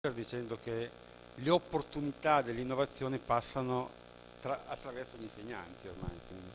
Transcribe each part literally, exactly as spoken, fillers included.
dicendo che le opportunità dell'innovazione passano tra, attraverso gli insegnanti ormai. Quindi.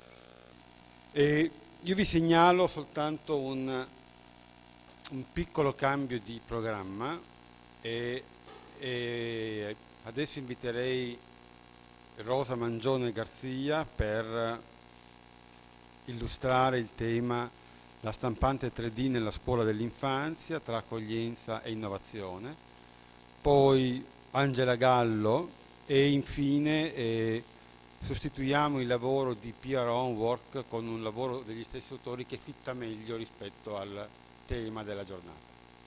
E io vi segnalo soltanto un, un piccolo cambio di programma e, e adesso inviterei Rosa Mangione Garzia per illustrare il tema La stampante tre D nella scuola dell'infanzia tra accoglienza e innovazione, poi Angela Gallo e infine eh, sostituiamo il lavoro di P R Homework con un lavoro degli stessi autori che fitta meglio rispetto al tema della giornata.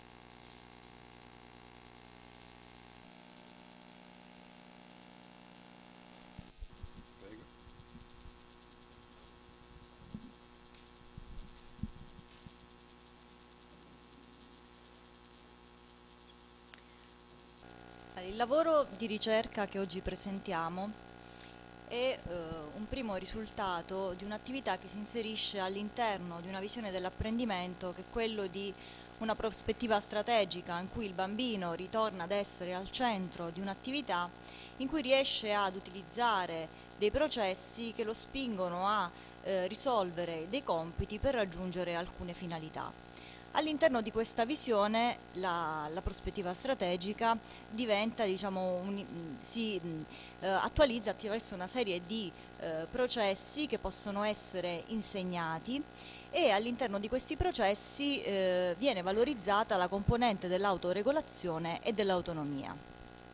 Il lavoro di ricerca che oggi presentiamo è eh, un primo risultato di un'attività che si inserisce all'interno di una visione dell'apprendimento che è quello di una prospettiva strategica in cui il bambino ritorna ad essere al centro di un'attività in cui riesce ad utilizzare dei processi che lo spingono a eh, risolvere dei compiti per raggiungere alcune finalità. All'interno di questa visione la, la prospettiva strategica diventa, diciamo, un, si eh, attualizza attraverso una serie di eh, processi che possono essere insegnati e all'interno di questi processi eh, viene valorizzata la componente dell'autoregolazione e dell'autonomia.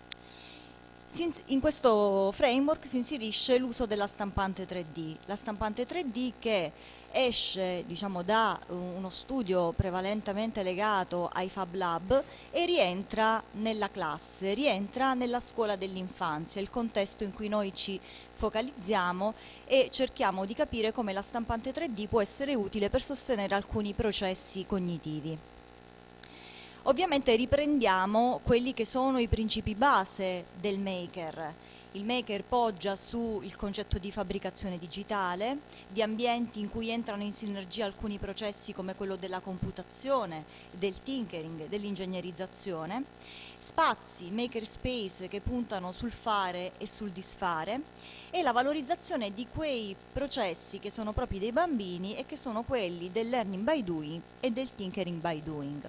In questo framework si inserisce l'uso della stampante tre D, la stampante tre D che esce, diciamo, da uno studio prevalentemente legato ai Fab Lab e rientra nella classe, rientra nella scuola dell'infanzia, il contesto in cui noi ci focalizziamo e cerchiamo di capire come la stampante tre D può essere utile per sostenere alcuni processi cognitivi. Ovviamente riprendiamo quelli che sono i principi base del maker. Il maker poggia sul concetto di fabbricazione digitale, di ambienti in cui entrano in sinergia alcuni processi come quello della computazione, del tinkering, dell'ingegnerizzazione, spazi, maker space che puntano sul fare e sul disfare e la valorizzazione di quei processi che sono propri dei bambini e che sono quelli del learning by doing e del tinkering by doing.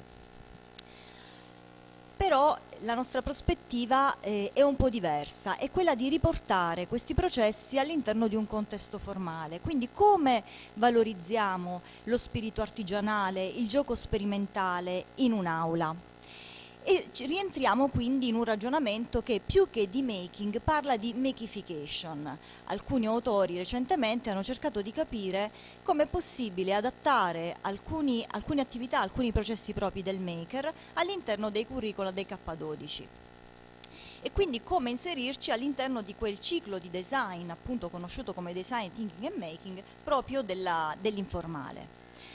Però la nostra prospettiva eh, è un po' diversa, è quella di riportare questi processi all'interno di un contesto formale, quindi come valorizziamo lo spirito artigianale, il gioco sperimentale in un'aula. E rientriamo quindi in un ragionamento che più che di making parla di makification. Alcuni autori recentemente hanno cercato di capire come è possibile adattare alcuni, alcune attività, alcuni processi propri del maker all'interno dei curricula dei K dodici. E quindi come inserirci all'interno di quel ciclo di design, appunto conosciuto come design thinking and making, proprio dell'informale.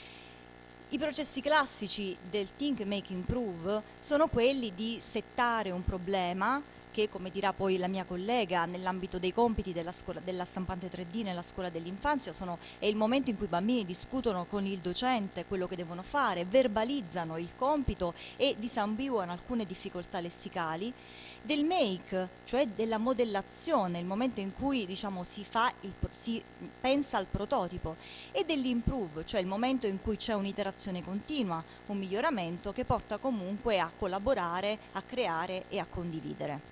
I processi classici del Think, Make, Improve sono quelli di settare un problema che, come dirà poi la mia collega, nell'ambito dei compiti della, scuola, della stampante tre D nella scuola dell'infanzia sono, è il momento in cui i bambini discutono con il docente quello che devono fare, verbalizzano il compito e disambiguano alcune difficoltà lessicali, del make, cioè della modellazione, il momento in cui, diciamo, si, fa il, si pensa al prototipo, e dell'improve, cioè il momento in cui c'è un'iterazione continua, un miglioramento che porta comunque a collaborare, a creare e a condividere.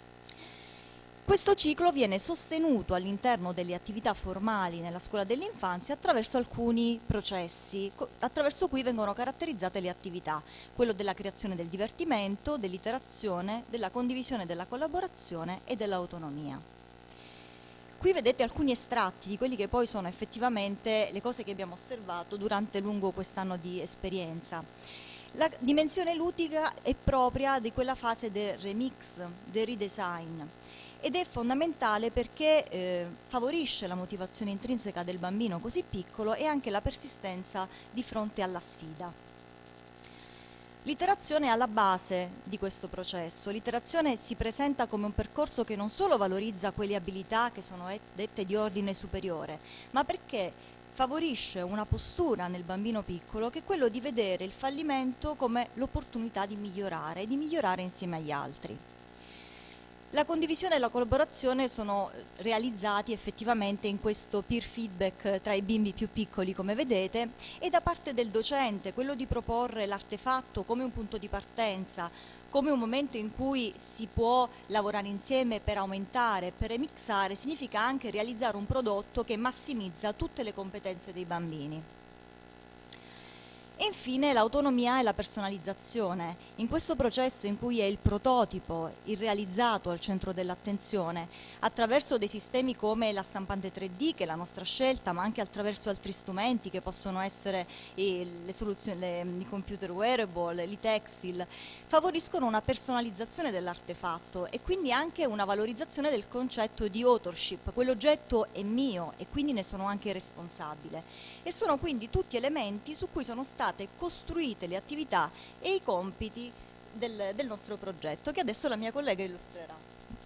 Questo ciclo viene sostenuto all'interno delle attività formali nella scuola dell'infanzia attraverso alcuni processi, attraverso cui vengono caratterizzate le attività, quello della creazione del divertimento, dell'iterazione, della condivisione, della collaborazione e dell'autonomia. Qui vedete alcuni estratti di quelli che poi sono effettivamente le cose che abbiamo osservato durante lungo quest'anno di esperienza. La dimensione ludica è propria di quella fase del remix, del redesign, ed è fondamentale perché eh, favorisce la motivazione intrinseca del bambino così piccolo e anche la persistenza di fronte alla sfida. L'iterazione è alla base di questo processo. L'iterazione si presenta come un percorso che non solo valorizza quelle abilità che sono dette di ordine superiore, ma perché favorisce una postura nel bambino piccolo che è quello di vedere il fallimento come l'opportunità di migliorare e di migliorare insieme agli altri. La condivisione e la collaborazione sono realizzati effettivamente in questo peer feedback tra i bimbi più piccoli, come vedete, e da parte del docente quello di proporre l'artefatto come un punto di partenza, come un momento in cui si può lavorare insieme per aumentare, per remixare, significa anche realizzare un prodotto che massimizza tutte le competenze dei bambini. E infine l'autonomia e la personalizzazione. In questo processo in cui è il prototipo, il realizzato al centro dell'attenzione, attraverso dei sistemi come la stampante tre D, che è la nostra scelta, ma anche attraverso altri strumenti che possono essere eh, le soluzioni, le, i computer wearable, l'I Textil, favoriscono una personalizzazione dell'artefatto e quindi anche una valorizzazione del concetto di authorship. Quell'oggetto è mio e quindi ne sono anche responsabile. E sono quindi tutti elementi su cui sono stati state costruite le attività e i compiti del, del nostro progetto, che adesso la mia collega illustrerà.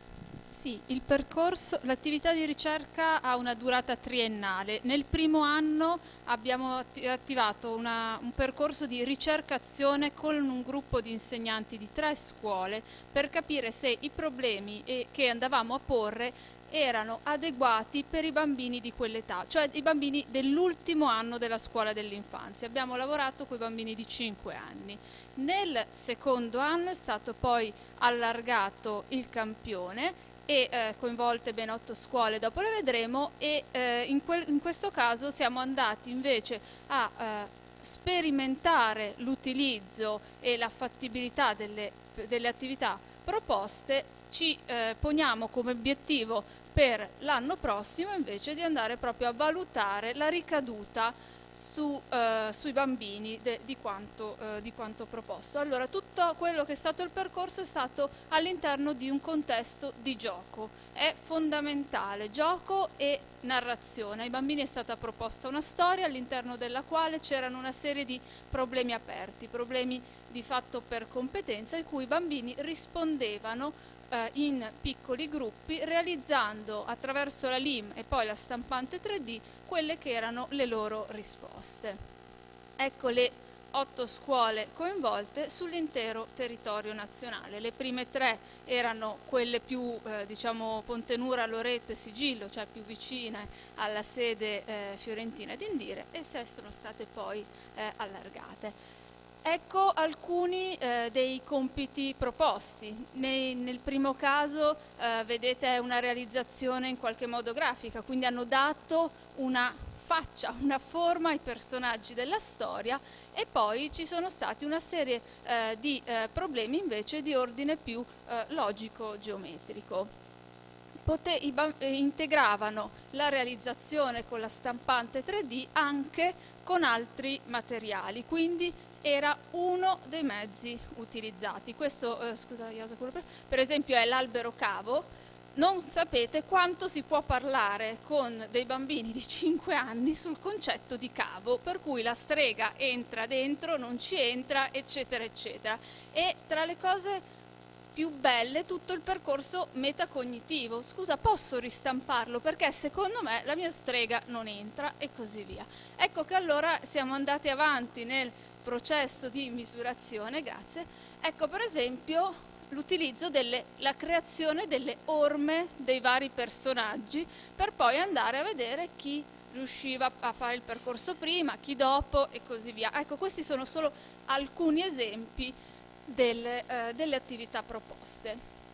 Sì, il percorso, l'attività di ricerca ha una durata triennale. Nel primo anno abbiamo attivato una, un percorso di ricercazione con un gruppo di insegnanti di tre scuole per capire se i problemi che andavamo a porre erano adeguati per i bambini di quell'età, cioè i bambini dell'ultimo anno della scuola dell'infanzia. Abbiamo lavorato con i bambini di cinque anni. Nel secondo anno è stato poi allargato il campione e eh, coinvolte ben otto scuole, dopo le vedremo, e eh, in, quel, in questo caso siamo andati invece a eh, sperimentare l'utilizzo e la fattibilità delle, delle attività proposte. Ci eh, poniamo come obiettivo per l'anno prossimo invece di andare proprio a valutare la ricaduta su, eh, sui bambini de, di, quanto, eh, di quanto proposto. Allora, tutto quello che è stato il percorso è stato all'interno di un contesto di gioco. È fondamentale gioco e narrazione. Ai bambini è stata proposta una storia all'interno della quale c'erano una serie di problemi aperti, problemi di fatto per competenza, in cui i bambini rispondevano in piccoli gruppi, realizzando attraverso la L I M e poi la stampante tre D quelle che erano le loro risposte. Ecco le otto scuole coinvolte sull'intero territorio nazionale. Le prime tre erano quelle più, eh, diciamo, Pontenura, Loreto e Sigillo, cioè più vicine alla sede eh, fiorentina di Indire, e sei sono state poi eh, allargate. Ecco alcuni eh, dei compiti proposti. Nei, nel primo caso eh, vedete è una realizzazione in qualche modo grafica, quindi hanno dato una faccia, una forma ai personaggi della storia, e poi ci sono stati una serie eh, di eh, problemi invece di ordine più eh, logico-geometrico. Pote, i, integravano la realizzazione con la stampante tre D anche con altri materiali, quindi era uno dei mezzi utilizzati. Questo, eh, scusa, per esempio, è l'albero cavo. Non sapete quanto si può parlare con dei bambini di cinque anni sul concetto di cavo, per cui la strega entra dentro, non ci entra, eccetera, eccetera. E tra le cose più belle tutto il percorso metacognitivo. Scusa, posso ristamparlo perché secondo me la mia strega non entra, e così via. Ecco che allora siamo andati avanti nel processo di misurazione, grazie. Ecco per esempio l'utilizzo delle, la creazione delle orme dei vari personaggi, per poi andare a vedere chi riusciva a fare il percorso prima, chi dopo, e così via. Ecco, questi sono solo alcuni esempi Delle, eh, delle attività proposte.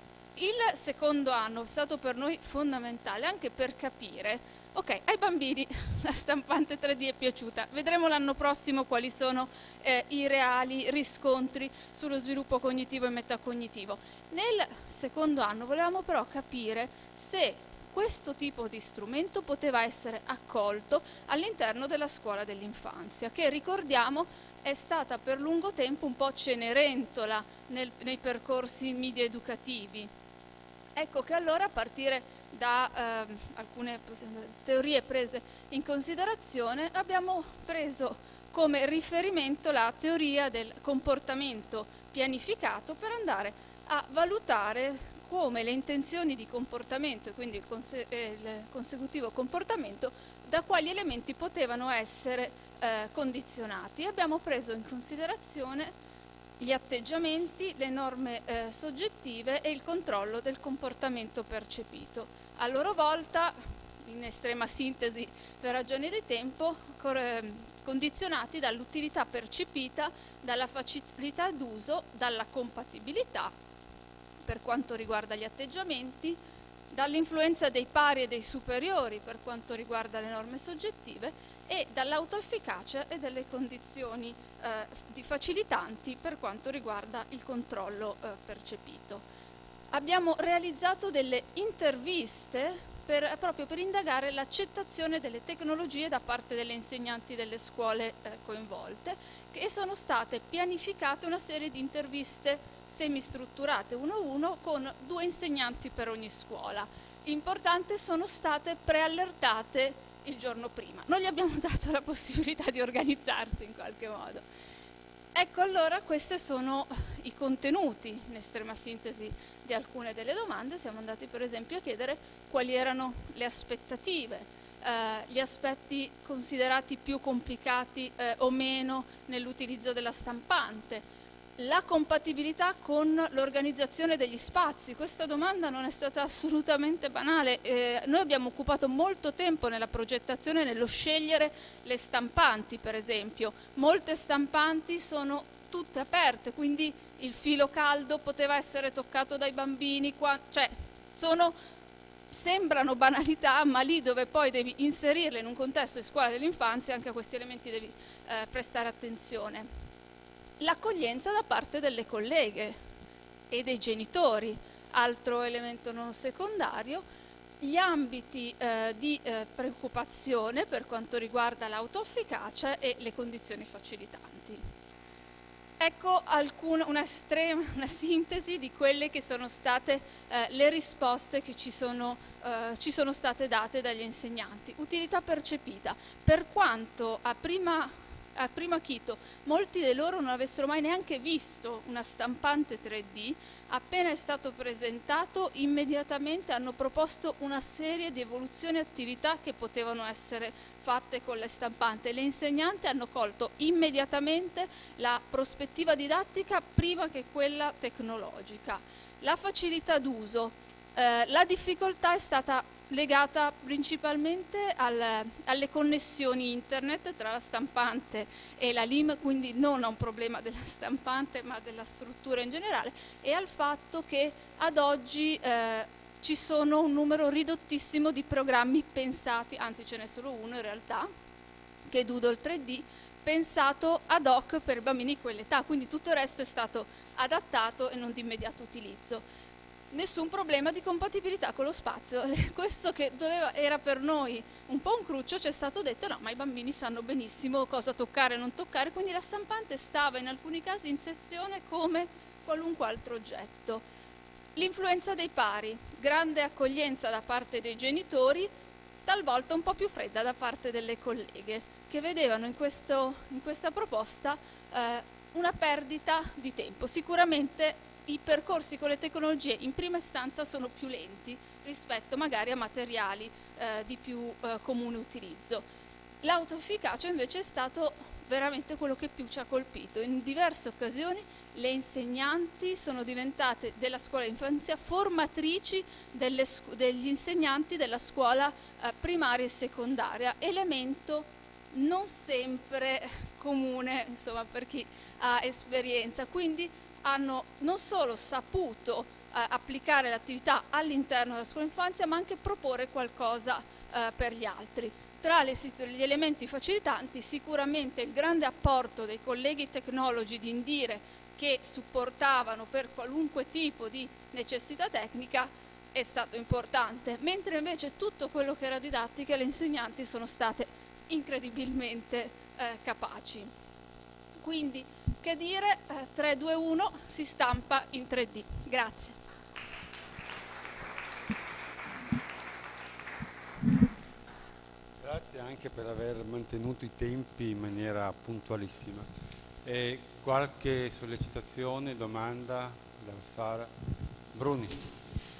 Il secondo anno è stato per noi fondamentale anche per capire, ok, ai bambini la stampante tre D è piaciuta, vedremo l'anno prossimo quali sono eh, i reali riscontri sullo sviluppo cognitivo e metacognitivo. Nel secondo anno volevamo però capire se questo tipo di strumento poteva essere accolto all'interno della scuola dell'infanzia, che ricordiamo è stata per lungo tempo un po' cenerentola nel, nei percorsi media educativi. Ecco che allora, a partire da eh, alcune teorie prese in considerazione, abbiamo preso come riferimento la teoria del comportamento pianificato per andare a valutare come le intenzioni di comportamento, e quindi il, conse eh, il consecutivo comportamento, da quali elementi potevano essere eh, condizionati. Abbiamo preso in considerazione gli atteggiamenti, le norme eh, soggettive e il controllo del comportamento percepito. A loro volta, in estrema sintesi per ragioni di tempo, condizionati dall'utilità percepita, dalla facilità d'uso, dalla compatibilità per quanto riguarda gli atteggiamenti, dall'influenza dei pari e dei superiori per quanto riguarda le norme soggettive e dall'autoefficacia e delle condizioni eh, di facilitanti per quanto riguarda il controllo eh, percepito. Abbiamo realizzato delle interviste per, proprio per indagare l'accettazione delle tecnologie da parte delle insegnanti delle scuole eh, coinvolte, e sono state pianificate una serie di interviste semistrutturate uno a uno con due insegnanti per ogni scuola. Importante, sono state preallertate il giorno prima. Non gli abbiamo dato la possibilità di organizzarsi in qualche modo. Ecco, allora questi sono i contenuti, in estrema sintesi, di alcune delle domande. Siamo andati per esempio a chiedere quali erano le aspettative, eh, gli aspetti considerati più complicati eh, o meno nell'utilizzo della stampante, la compatibilità con l'organizzazione degli spazi. Questa domanda non è stata assolutamente banale. Eh, noi abbiamo occupato molto tempo nella progettazione, nello scegliere le stampanti, per esempio. Molte stampanti sono tutte aperte, quindi il filo caldo poteva essere toccato dai bambini, qua, cioè sono, sembrano banalità, ma lì dove poi devi inserirle in un contesto di scuola dell'infanzia, anche a questi elementi devi eh, prestare attenzione. L'accoglienza da parte delle colleghe e dei genitori, altro elemento non secondario, gli ambiti eh, di eh, preoccupazione per quanto riguarda l'autoefficacia e le condizioni facilitanti. Ecco alcuna, una, estrema, una sintesi di quelle che sono state eh, le risposte che ci sono, eh, ci sono state date dagli insegnanti. Utilità percepita, per quanto a prima a primo acchito molti di loro non avessero mai neanche visto una stampante tre D, appena è stato presentato immediatamente hanno proposto una serie di evoluzioni e attività che potevano essere fatte con le stampanti. Le insegnanti hanno colto immediatamente la prospettiva didattica prima che quella tecnologica. La facilità d'uso, eh, la difficoltà è stata legata principalmente al, alle connessioni internet tra la stampante e la L I M, quindi non a un problema della stampante ma della struttura in generale, e al fatto che ad oggi eh, ci sono un numero ridottissimo di programmi pensati, anzi ce n'è solo uno in realtà, che è Doodle tre D, pensato ad hoc per bambini di quell'età, quindi tutto il resto è stato adattato e non di immediato utilizzo. Nessun problema di compatibilità con lo spazio. Questo che doveva, era per noi un po' un cruccio, ci è stato detto no, ma i bambini sanno benissimo cosa toccare e non toccare, quindi la stampante stava in alcuni casi in sezione come qualunque altro oggetto. L'influenza dei pari, grande accoglienza da parte dei genitori, talvolta un po' più fredda da parte delle colleghe, che vedevano in, questo, in questa proposta eh, una perdita di tempo. Sicuramente i percorsi con le tecnologie in prima istanza sono più lenti rispetto magari a materiali eh, di più eh, comune utilizzo. L'autoefficacia invece è stato veramente quello che più ci ha colpito. In diverse occasioni le insegnanti sono diventate della scuola infanzia formatrici delle, degli insegnanti della scuola eh, primaria e secondaria, elemento non sempre comune, insomma, per chi ha esperienza. Quindi hanno non solo saputo eh, applicare l'attività all'interno della scuola infanzia, ma anche proporre qualcosa eh, per gli altri. Tra le, gli elementi facilitanti, sicuramente il grande apporto dei colleghi tecnologi di Indire, che supportavano per qualunque tipo di necessità tecnica, è stato importante, mentre invece tutto quello che era didattica, le insegnanti sono state incredibilmente eh, capaci. Quindi, che dire, eh, tre, due, uno, si stampa in tre D. Grazie. Grazie anche per aver mantenuto i tempi in maniera puntualissima. E qualche sollecitazione, domanda da Sara? Bruni.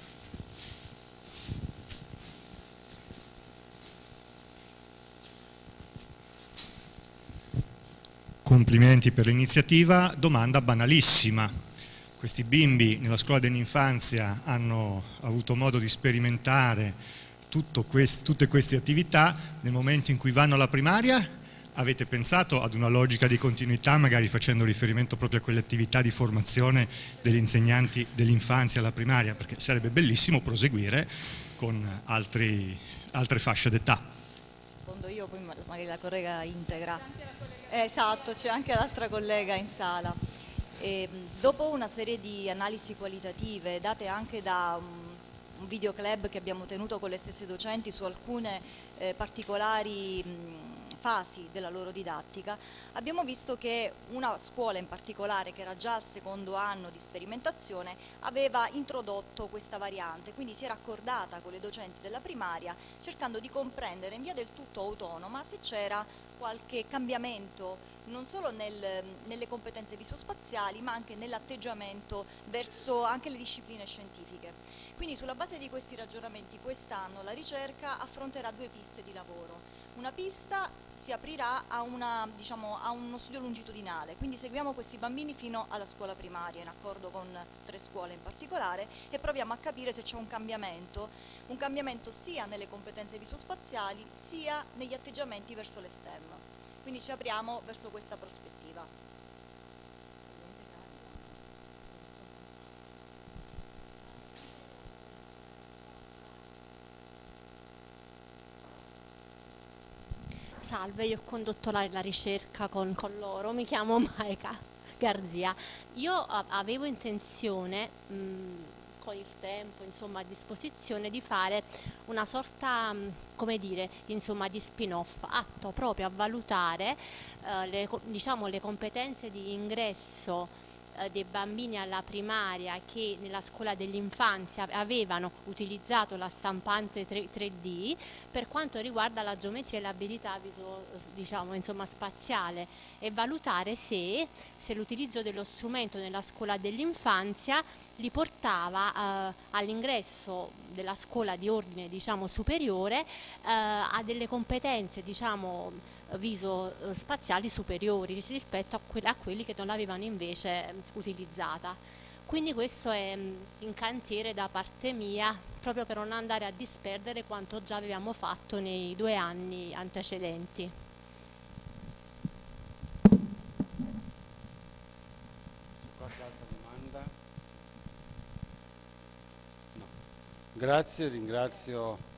complimenti per l'iniziativa. Domanda banalissima: questi bimbi nella scuola dell'infanzia hanno avuto modo di sperimentare quest- tutte queste attività. Nel momento in cui vanno alla primaria, avete pensato ad una logica di continuità, magari facendo riferimento proprio a quelle attività di formazione degli insegnanti dell'infanzia alla primaria? Perché sarebbe bellissimo proseguire con altri, altre fasce d'età. Rispondo io, poi magari la collega integra. Eh, esatto, c'è anche l'altra collega in sala. E, dopo una serie di analisi qualitative date anche da un, un videoclub che abbiamo tenuto con le stesse docenti su alcune eh, particolari mh, fasi della loro didattica, abbiamo visto che una scuola in particolare, che era già al secondo anno di sperimentazione, aveva introdotto questa variante, quindi si era accordata con le docenti della primaria cercando di comprendere in via del tutto autonoma se c'era qualche cambiamento non solo nel, nelle competenze visospaziali, ma anche nell'atteggiamento verso anche le discipline scientifiche. Quindi sulla base di questi ragionamenti quest'anno la ricerca affronterà due piste di lavoro. Una pista si aprirà a, una, diciamo, a uno studio longitudinale, quindi seguiamo questi bambini fino alla scuola primaria, in accordo con tre scuole in particolare, e proviamo a capire se c'è un cambiamento, un cambiamento sia nelle competenze visospaziali sia negli atteggiamenti verso le STEM. Quindi ci apriamo verso questa prospettiva. Salve, io ho condotto la, la ricerca con, con loro, mi chiamo Maika Garzia. Io a, avevo intenzione, mh, con il tempo insomma, a disposizione, di fare una sorta, mh, come dire, insomma, di spin-off atto proprio a valutare eh, le, diciamo, le competenze di ingresso dei bambini alla primaria che nella scuola dell'infanzia avevano utilizzato la stampante tre D per quanto riguarda la geometria e l'abilità diciamo, insomma, spaziale, e valutare se, se l'utilizzo dello strumento nella scuola dell'infanzia li portava eh, all'ingresso della scuola di ordine diciamo, superiore eh, a delle competenze diciamo, viso-spaziali superiori rispetto a, que a quelli che non l'avevano invece utilizzata. Quindi questo è in cantiere da parte mia, proprio per non andare a disperdere quanto già avevamo fatto nei due anni antecedenti. Qualche altra domanda? No. Grazie, ringrazio